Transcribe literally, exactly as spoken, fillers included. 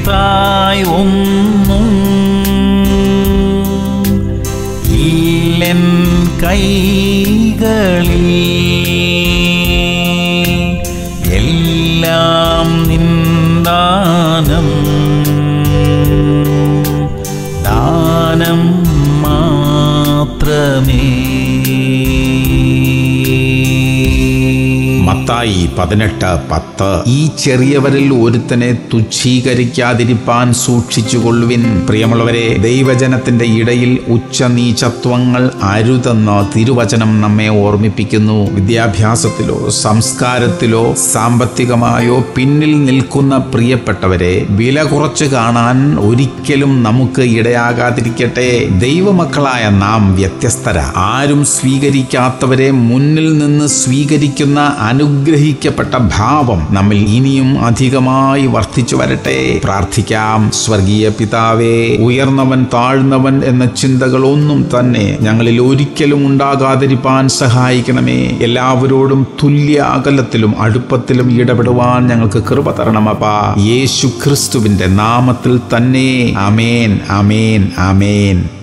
പുതിയതായി ഒന്നും ഇല്ലെൻ കൈകളിൽ, എല്ലാം നിന്ദാനം ദാനം മാത്രമേ. മത്തായി പതിനെട്ട് പത്ത്. ഈ ചെറിയവരിൽ ഒരുത്തനെ തുച്ഛീകരിക്കാതിരിപ്പാൻ സൂക്ഷിച്ചുകൊള്ളുവിൻ. പ്രിയമുള്ളവരെ, ദൈവജനത്തിന്റെ ഇടയിൽ ഉച്ചനീചത്വങ്ങൾ അരുതെന്ന് തിരുവചനം നമ്മെ ഓർമ്മിപ്പിക്കുന്നു. വിദ്യാഭ്യാസത്തിലോ സംസ്കാരത്തിലോ സാമ്പത്തികമായോ പിന്നിൽ നിൽക്കുന്ന പ്രിയപ്പെട്ടവരെ വില കുറച്ച് കാണാൻ ഒരിക്കലും നമുക്ക് ഇടയാകാതിരിക്കട്ടെ. ദൈവമക്കളായ നാം വ്യത്യസ്തര. ആരും സ്വീകരിക്കാത്തവരെ മുന്നിൽ നിന്ന് സ്വീകരിക്കുന്ന അനുഗ്രഹിക്കപ്പെട്ട ഭാവം നമ്മിൽ ഇനിയും അധികമായി വർദ്ധിച്ചു വരട്ടെ. പ്രാർത്ഥിക്കാം. സ്വർഗീയ പിതാവേ, ഉയർന്നവൻ താഴ്ന്നവൻ എന്ന ചിന്തകളൊന്നും തന്നെ ഞങ്ങളിൽ ഒരിക്കലും ഉണ്ടാകാതിരിപ്പാൻ സഹായിക്കണമേ. എല്ലാവരോടും തുല്യ അകലത്തിലും അടുപ്പത്തിലും ഇടപെടുവാൻ ഞങ്ങൾക്ക് കൃപ തരണമപ്പാ. യേശു ക്രിസ്തുവിന്റെ നാമത്തിൽ തന്നെ. ആമേൻ, ആമേൻ, ആമേൻ.